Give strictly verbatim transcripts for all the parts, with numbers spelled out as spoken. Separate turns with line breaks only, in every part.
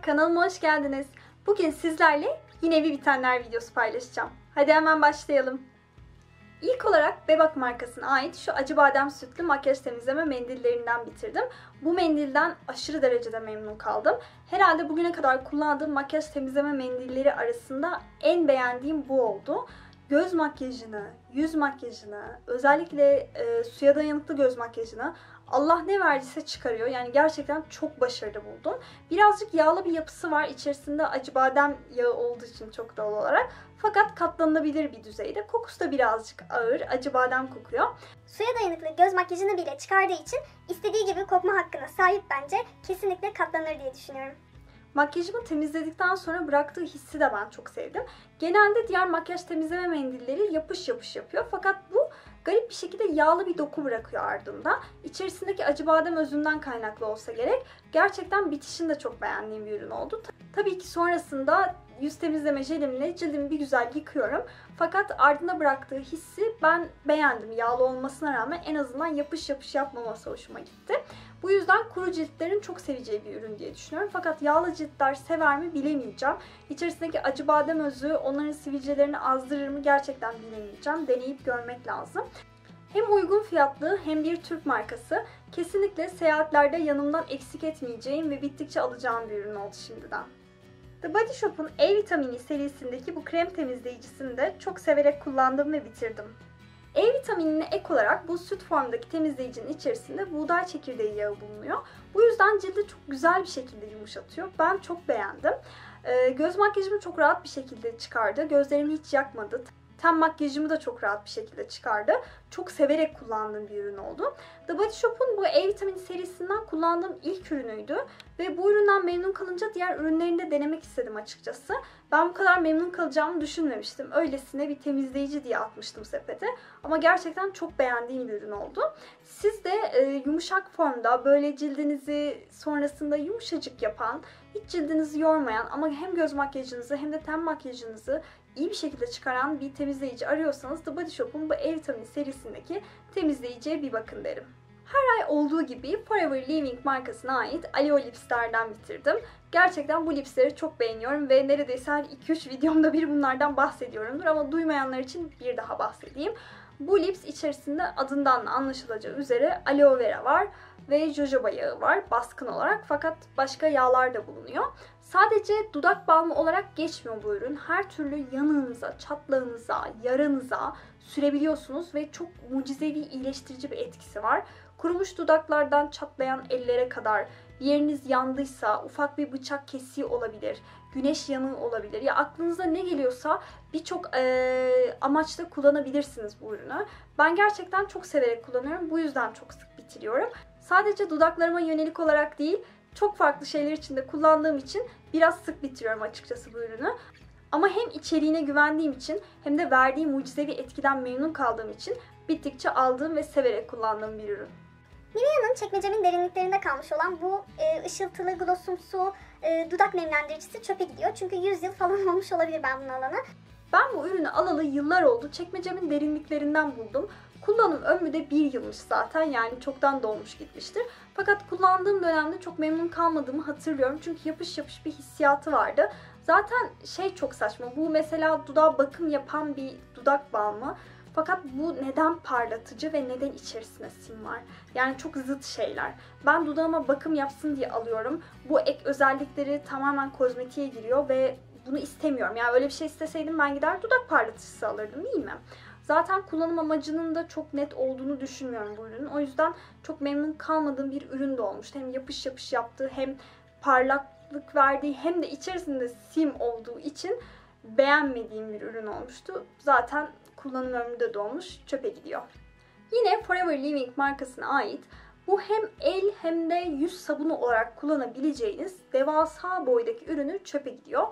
Kanalıma hoş geldiniz. Bugün sizlerle yine bir bitenler videosu paylaşacağım. Hadi hemen başlayalım. İlk olarak Bebak markasına ait şu acıbadem sütlü makyaj temizleme mendillerinden bitirdim. Bu mendilden aşırı derecede memnun kaldım. Herhalde bugüne kadar kullandığım makyaj temizleme mendilleri arasında en beğendiğim bu oldu. Göz makyajını, yüz makyajını, özellikle e, suya dayanıklı göz makyajını Allah ne verdiyse çıkarıyor. Yani gerçekten çok başarılı buldum. Birazcık yağlı bir yapısı var. İçerisinde acıbadem yağı olduğu için çok doğal olarak. Fakat katlanılabilir bir düzeyde. Kokusu da birazcık ağır. Acıbadem kokuyor.
Suya dayanıklı göz makyajını bile çıkardığı için istediği gibi kokma hakkına sahip bence. Kesinlikle katlanır diye düşünüyorum.
Makyajımı temizledikten sonra bıraktığı hissi de ben çok sevdim. Genelde diğer makyaj temizleme mendilleri yapış yapış yapıyor. Fakat bu garip bir şekilde yağlı bir doku bırakıyor ardında. İçerisindeki acıbadem özünden kaynaklı olsa gerek. Gerçekten bitişini de çok beğendiğim bir ürün oldu. Tabii ki sonrasında yüz temizleme jelimle cildimi bir güzel yıkıyorum. Fakat ardında bıraktığı hissi ben beğendim. Yağlı olmasına rağmen en azından yapış yapış yapmaması hoşuma gitti. Bu yüzden kuru ciltlerin çok seveceği bir ürün diye düşünüyorum. Fakat yağlı ciltler sever mi bilemeyeceğim. İçerisindeki acıbadem özü onların sivilcelerini azdırır mı gerçekten bilemeyeceğim. Deneyip görmek lazım. Hem uygun fiyatlı hem bir Türk markası. Kesinlikle seyahatlerde yanımdan eksik etmeyeceğim ve bittikçe alacağım bir ürün oldu şimdiden. The Body Shop'un E vitamini serisindeki bu krem temizleyicisini de çok severek kullandım ve bitirdim. E vitaminine ek olarak bu süt formdaki temizleyicinin içerisinde buğday çekirdeği yağı bulunuyor. Bu yüzden cildi çok güzel bir şekilde yumuşatıyor. Ben çok beğendim. Ee, göz makyajımı çok rahat bir şekilde çıkardı. Gözlerimi hiç yakmadı. Ten makyajımı da çok rahat bir şekilde çıkardı. Çok severek kullandığım bir ürün oldu. The Body Shop'un bu E vitamini serisinden kullandığım ilk ürünüydü. Ve bu üründen memnun kalınca diğer ürünlerini de denemek istedim açıkçası. Ben bu kadar memnun kalacağımı düşünmemiştim. Öylesine bir temizleyici diye atmıştım sepete. Ama gerçekten çok beğendiğim bir ürün oldu. Siz de e, yumuşak formda böyle cildinizi sonrasında yumuşacık yapan, hiç cildinizi yormayan ama hem göz makyajınızı hem de ten makyajınızı iyi bir şekilde çıkaran bir temizleyici arıyorsanız The Body Shop'un bu E vitamini serisindeki temizleyiciye bir bakın derim. Her ay olduğu gibi Forever Living markasına ait Aloe Lips'lerden bitirdim. Gerçekten bu lipsleri çok beğeniyorum ve neredeyse her iki üç videomda bir bunlardan bahsediyorumdur ama duymayanlar için bir daha bahsedeyim. Bu lips içerisinde adından anlaşılacağı üzere aloe vera var ve jojoba yağı var baskın olarak, fakat başka yağlar da bulunuyor. Sadece dudak balmı olarak geçmiyor bu ürün. Her türlü yanığınıza, çatlağınıza, yaranıza sürebiliyorsunuz ve çok mucizevi iyileştirici bir etkisi var. Kurumuş dudaklardan çatlayan ellere kadar, bir yeriniz yandıysa, ufak bir bıçak kesiği olabilir, güneş yanığı olabilir. Ya aklınıza ne geliyorsa birçok e, amaçla kullanabilirsiniz bu ürünü. Ben gerçekten çok severek kullanıyorum. Bu yüzden çok sık bitiriyorum. Sadece dudaklarıma yönelik olarak değil, çok farklı şeyler için de kullandığım için biraz sık bitiriyorum açıkçası bu ürünü. Ama hem içeriğine güvendiğim için hem de verdiği mucizevi etkiden memnun kaldığım için bittikçe aldığım ve severek kullandığım bir ürün.
Nivea'nın çekmecemin derinliklerinde kalmış olan bu e, ışıltılı glossumsu e, dudak nemlendiricisi çöpe gidiyor. Çünkü yüz yıl falan olmuş olabilir ben bunu alana.
Ben bu ürünü alalı yıllar oldu. Çekmecemin derinliklerinden buldum. Kullanım ömrü de bir yılmış zaten, yani çoktan dolmuş gitmiştir. Fakat kullandığım dönemde çok memnun kalmadığımı hatırlıyorum. Çünkü yapış yapış bir hissiyatı vardı. Zaten şey çok saçma. Bu mesela dudağa bakım yapan bir dudak balmı. Fakat bu neden parlatıcı ve neden içerisinde sim var? Yani çok zıt şeyler. Ben dudağıma bakım yapsın diye alıyorum. Bu ek özellikleri tamamen kozmetiğe giriyor ve bunu istemiyorum. Yani öyle bir şey isteseydim ben gider dudak parlatıcısı alırdım, değil mi? Zaten kullanım amacının da çok net olduğunu düşünmüyorum bu ürünün. O yüzden çok memnun kalmadığım bir ürün de olmuştu. Hem yapış yapış yaptığı, hem parlaklık verdiği, hem de içerisinde sim olduğu için beğenmediğim bir ürün olmuştu. Zaten kullanım ömrü de dolmuş, çöpe gidiyor. Yine Forever Living markasına ait bu hem el hem de yüz sabunu olarak kullanabileceğiniz devasa boydaki ürünü çöpe gidiyor.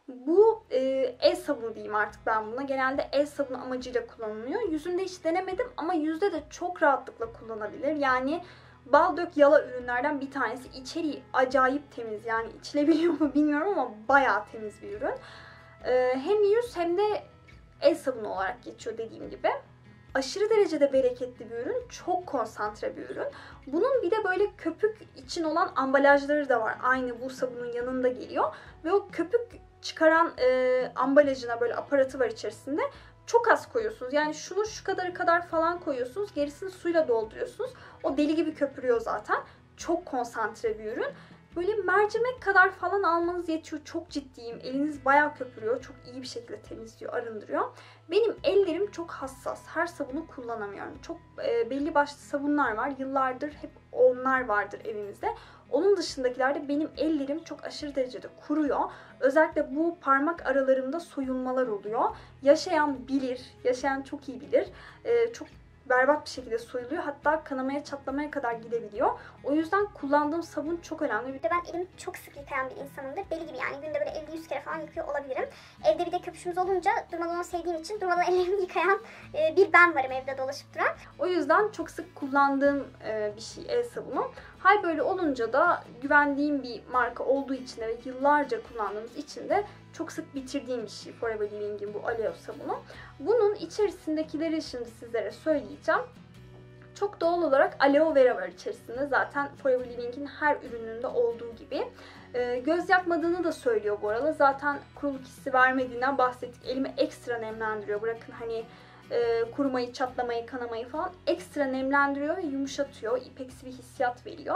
Bu e, el sabunu diyeyim artık ben buna. Genelde el sabunu amacıyla kullanılıyor. Yüzünde hiç denemedim ama yüzde de çok rahatlıkla kullanabilir. Yani bal dök yala ürünlerden bir tanesi. İçeriği acayip temiz. Yani içilebiliyor mu bilmiyorum ama bayağı temiz bir ürün. E, hem yüz hem de el sabunu olarak geçiyor dediğim gibi. Aşırı derecede bereketli bir ürün. Çok konsantre bir ürün. Bunun bir de böyle köpük için olan ambalajları da var. Aynı bu sabunun yanında geliyor. Ve o köpük çıkaran e, ambalajına böyle aparatı var içerisinde. Çok az koyuyorsunuz. Yani şunu şu kadarı kadar falan koyuyorsunuz. Gerisini suyla dolduruyorsunuz. O deli gibi köpürüyor zaten. Çok konsantre bir ürün. Böyle mercimek kadar falan almanız yetiyor. Çok ciddiyim. Eliniz bayağı köpürüyor. Çok iyi bir şekilde temizliyor, arındırıyor. Benim ellerim çok hassas. Her sabunu kullanamıyorum. Çok e, belli başlı sabunlar var. Yıllardır hep onlar vardır evimizde. Onun dışındakilerde benim ellerim çok aşırı derecede kuruyor. Özellikle bu parmak aralarımda soyulmalar oluyor. Yaşayan bilir. Yaşayan çok iyi bilir. E, çok berbat bir şekilde soyuluyor. Hatta kanamaya, çatlamaya kadar gidebiliyor. O yüzden kullandığım sabun çok önemli.
Bir de ben elimi çok sık yıkayan bir insanımdır. Deli gibi yani. Günde böyle elli yüz kere falan yıkıyor olabilirim. Evde bir de köpüşümüz olunca durmadan onu sevdiğim için durmadan ellerimi yıkayan e, bir ben varım evde dolaşıp duran.
O yüzden çok sık kullandığım e, bir şey el sabunu. Hal böyle olunca da güvendiğim bir marka olduğu için de ve yıllarca kullandığımız için de çok sık bitirdiğim bir şey Forever Living'in bu Aleo sabunu. Bunun içerisindekileri şimdi sizlere söyleyeceğim. Çok doğal olarak aloe vera var içerisinde. Zaten Forever Living'in her ürününde olduğu gibi. Ee, göz yakmadığını da söylüyor bu arada. Zaten kuruluk hissi vermediğinden bahsettik. Elimi ekstra nemlendiriyor. Bırakın hani e, kurumayı, çatlamayı, kanamayı falan. Ekstra nemlendiriyor ve yumuşatıyor. İpeksi bir hissiyat veriyor.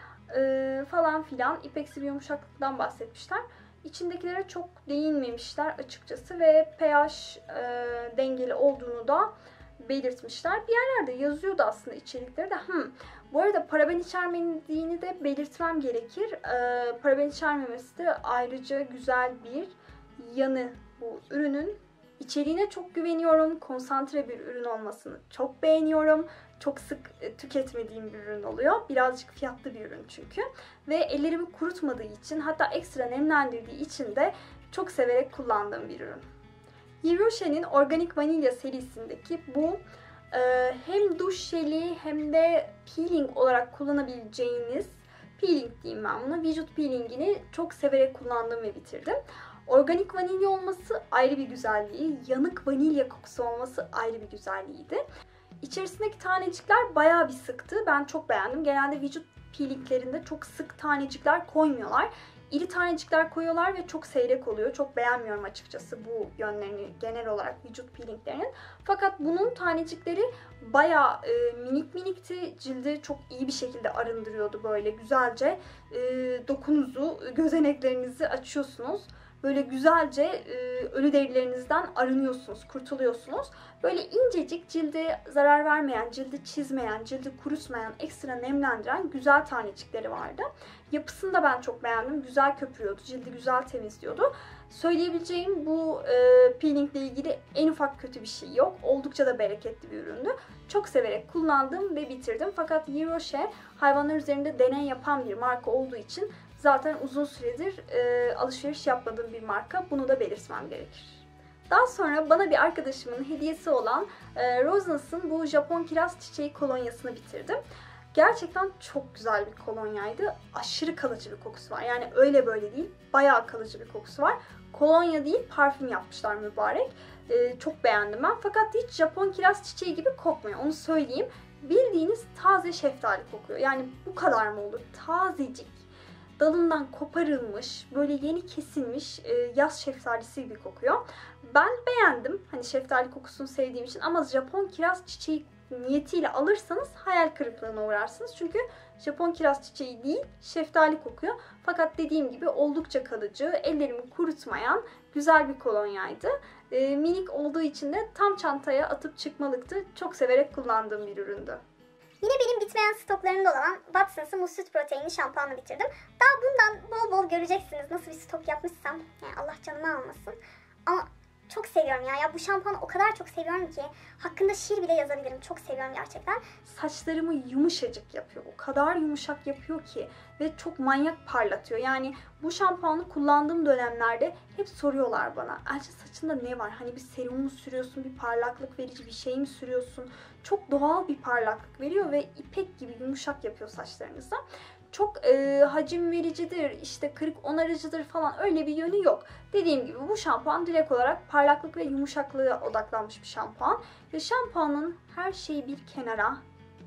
Ee, falan filan. İpeksi bir yumuşaklıktan bahsetmişler. İçindekilere çok değinmemişler açıkçası ve pH e, dengeli olduğunu da belirtmişler. Bir yerlerde yazıyordu aslında içerikleri de. Hmm. Bu arada paraben içermediğini de belirtmem gerekir. Ee, paraben içermemesi de ayrıca güzel bir yanı bu ürünün. İçeriğine çok güveniyorum. Konsantre bir ürün olmasını çok beğeniyorum. Çok sık tüketmediğim bir ürün oluyor. Birazcık fiyatlı bir ürün çünkü. Ve ellerimi kurutmadığı için, hatta ekstra nemlendirdiği için de çok severek kullandığım bir ürün. Yves Rocher'in Organik Vanilya serisindeki bu e, hem duş jeli hem de peeling olarak kullanabileceğiniz, peeling diyeyim ben buna, vücut peelingini çok severek kullandım ve bitirdim. Organik vanilya olması ayrı bir güzelliği, yanık vanilya kokusu olması ayrı bir güzelliğiydi. İçerisindeki tanecikler bayağı bir sıktı. Ben çok beğendim. Genelde vücut peelinglerinde çok sık tanecikler koymuyorlar. İri tanecikler koyuyorlar ve çok seyrek oluyor. Çok beğenmiyorum açıkçası bu yönlerini genel olarak vücut peelinglerinin. Fakat bunun tanecikleri bayağı e, minik minikti. Cildi çok iyi bir şekilde arındırıyordu böyle güzelce. E, dokunuzu, gözeneklerinizi açıyorsunuz. Böyle güzelce e, ölü derilerinizden arınıyorsunuz, kurtuluyorsunuz. Böyle incecik, cilde zarar vermeyen, cildi çizmeyen, cildi kurutmayan, ekstra nemlendiren güzel tanecikleri vardı. Yapısını da ben çok beğendim. Güzel köpürüyordu, cildi güzel temizliyordu. Söyleyebileceğim bu e, peeling ile ilgili en ufak kötü bir şey yok. Oldukça da bereketli bir üründü. Çok severek kullandım ve bitirdim. Fakat Yves Rocher hayvanlar üzerinde deney yapan bir marka olduğu için zaten uzun süredir e, alışveriş yapmadığım bir marka. Bunu da belirtmem gerekir. Daha sonra bana bir arkadaşımın hediyesi olan e, Rosen's'ın bu Japon kiraz çiçeği kolonyasını bitirdim. Gerçekten çok güzel bir kolonyaydı. Aşırı kalıcı bir kokusu var. Yani öyle böyle değil. Bayağı kalıcı bir kokusu var. Kolonya değil, parfüm yapmışlar mübarek. E, çok beğendim ben. Fakat hiç Japon kiraz çiçeği gibi kokmuyor. Onu söyleyeyim. Bildiğiniz taze şeftali kokuyor. Yani bu kadar mı olur? Tazecik. Dalından koparılmış, böyle yeni kesilmiş e, yaz şeftalisi gibi kokuyor. Ben beğendim. Hani şeftali kokusunu sevdiğim için, ama Japon kiraz çiçeği niyetiyle alırsanız hayal kırıklığına uğrarsınız. Çünkü Japon kiraz çiçeği değil, şeftali kokuyor. Fakat dediğim gibi oldukça kalıcı, ellerimi kurutmayan güzel bir kolonyaydı. E, minik olduğu için de tam çantaya atıp çıkmalıktı. Çok severek kullandığım bir üründü.
Yine benim bitmeyen stoklarımda olan Watsons'ın bu süt proteinli şampuanı bitirdim. Daha bundan bol bol göreceksiniz nasıl bir stok yapmışsam. Yani Allah canımı almasın. Ama çok seviyorum ya. Ya bu şampuanı o kadar çok seviyorum ki hakkında şiir bile yazabilirim. Çok seviyorum gerçekten.
Saçlarımı yumuşacık yapıyor. O kadar yumuşak yapıyor ki ve çok manyak parlatıyor. Yani bu şampuanı kullandığım dönemlerde hep soruyorlar bana. Elçin saçında ne var? Hani bir serum mu sürüyorsun? Bir parlaklık verici bir şey mi sürüyorsun? Çok doğal bir parlaklık veriyor ve ipek gibi yumuşak yapıyor saçlarınızı. çok e, hacim vericidir, işte kırık onarıcıdır falan öyle bir yönü yok. Dediğim gibi bu şampuan direkt olarak parlaklık ve yumuşaklığa odaklanmış bir şampuan. Ve şampuanın her şeyi bir kenara,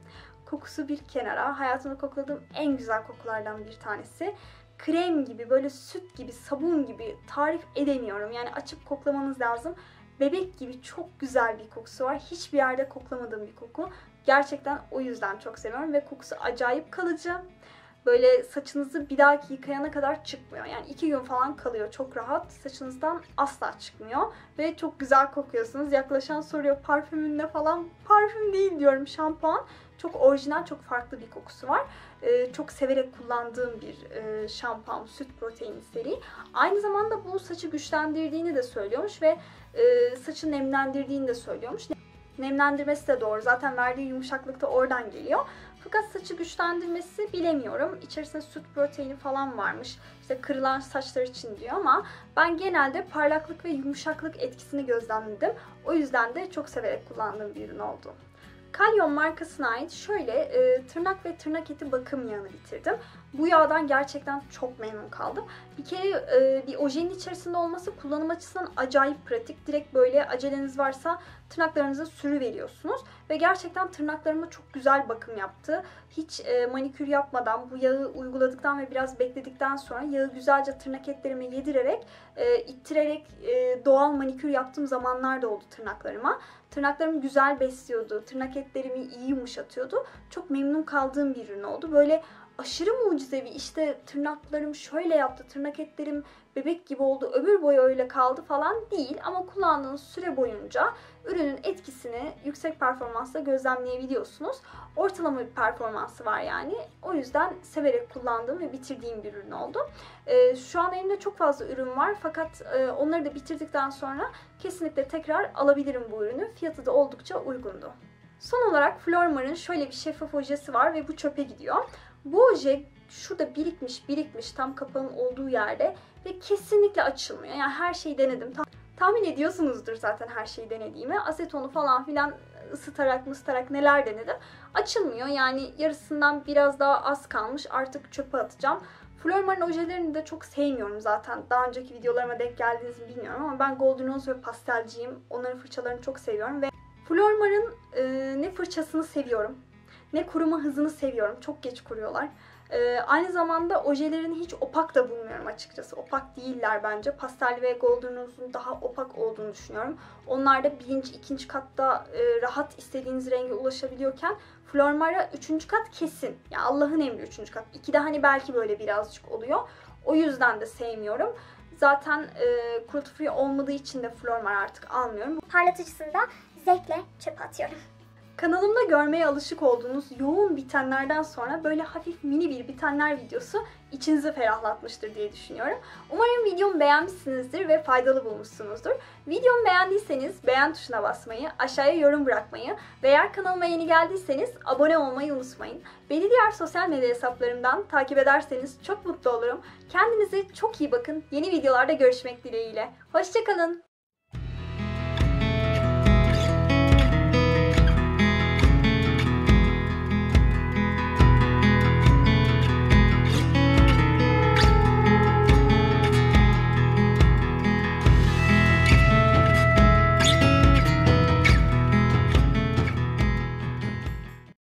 kokusu bir kenara. Hayatımda kokladığım en güzel kokulardan bir tanesi. Krem gibi, böyle süt gibi, sabun gibi, tarif edemiyorum. Yani açıp koklamanız lazım. Bebek gibi çok güzel bir kokusu var. Hiçbir yerde koklamadığım bir koku. Gerçekten o yüzden çok seviyorum ve kokusu acayip kalıcı. Böyle saçınızı bir dahaki yıkayana kadar çıkmıyor. Yani iki gün falan kalıyor çok rahat. Saçınızdan asla çıkmıyor. Ve çok güzel kokuyorsunuz. Yaklaşan soruyor parfümün ne falan. Parfüm değil diyorum, şampuan. Çok orijinal, çok farklı bir kokusu var. Ee, çok severek kullandığım bir e, şampuan, süt proteinli seri. Aynı zamanda bu saçı güçlendirdiğini de söylüyormuş ve e, saçı nemlendirdiğini de söylüyormuş. Nemlendirmesi de doğru. Zaten verdiği yumuşaklık da oradan geliyor. Fakat saçı güçlendirmesi bilemiyorum. İçerisinde süt proteini falan varmış. İşte kırılan saçlar için diyor ama ben genelde parlaklık ve yumuşaklık etkisini gözlemledim. O yüzden de çok severek kullandığım bir ürün oldu. Kalyon markasına ait şöyle e, tırnak ve tırnak eti bakım yağını bitirdim. Bu yağdan gerçekten çok memnun kaldım. Bir kere e, bir ojenin içerisinde olması kullanım açısından acayip pratik. Direkt böyle aceleniz varsa tırnaklarınıza sürüveriyorsunuz. Ve gerçekten tırnaklarıma çok güzel bakım yaptı. Hiç e, manikür yapmadan bu yağı uyguladıktan ve biraz bekledikten sonra yağı güzelce tırnak etlerime yedirerek, e, ittirerek e, doğal manikür yaptığım zamanlar da oldu tırnaklarıma. Tırnaklarımı güzel besliyordu. Tırnak etlerimi iyi yumuşatıyordu. Çok memnun kaldığım bir ürün oldu. Böyle aşırı mucizevi, işte tırnaklarım şöyle yaptı, tırnak etlerim bebek gibi oldu, ömür boyu öyle kaldı falan değil. Ama kullandığınız süre boyunca ürünün etkisini yüksek performansla gözlemleyebiliyorsunuz. Ortalama bir performansı var yani. O yüzden severek kullandığım ve bitirdiğim bir ürün oldu. Ee, şu an elimde çok fazla ürün var fakat e, onları da bitirdikten sonra kesinlikle tekrar alabilirim bu ürünü. Fiyatı da oldukça uygundu. Son olarak Flormar'ın şöyle bir şeffaf ojesi var ve bu çöpe gidiyor. Bu oje şurada birikmiş birikmiş tam kapağın olduğu yerde ve kesinlikle açılmıyor. Yani her şeyi denedim. Tahmin ediyorsunuzdur zaten her şeyi denediğimi. Asetonu falan filan ısıtarak mısıtarak neler denedim. Açılmıyor. Yani yarısından biraz daha az kalmış. Artık çöpe atacağım. Flormar'ın ojelerini de çok sevmiyorum zaten. Daha önceki videolarıma denk geldiğinizi bilmiyorum ama ben Golden Rose ve pastelciyim. Onların fırçalarını çok seviyorum ve Flormar'ın e, ne fırçasını seviyorum, ne kuruma hızını seviyorum. Çok geç kuruyorlar. Ee, aynı zamanda ojelerini hiç opak da bulmuyorum açıkçası. Opak değiller bence. Pastel ve Golden Rose'un daha opak olduğunu düşünüyorum. Onlar da birinci, ikinci katta e, rahat istediğiniz renge ulaşabiliyorken Flormar'a üçüncü kat kesin. Ya Allah'ın emri üçüncü kat. İki de hani belki böyle birazcık oluyor. O yüzden de sevmiyorum. Zaten e, cruelty free olmadığı için de Flormar artık almıyorum.
Parlatıcısını da zevkle çöpe atıyorum.
Kanalımda görmeye alışık olduğunuz yoğun bitenlerden sonra böyle hafif mini bir bitenler videosu içinizi ferahlatmıştır diye düşünüyorum. Umarım videomu beğenmişsinizdir ve faydalı bulmuşsunuzdur. Videomu beğendiyseniz beğen tuşuna basmayı, aşağıya yorum bırakmayı ve eğer kanalıma yeni geldiyseniz abone olmayı unutmayın. Beni diğer sosyal medya hesaplarımdan takip ederseniz çok mutlu olurum. Kendinize çok iyi bakın. Yeni videolarda görüşmek dileğiyle. Hoşça kalın.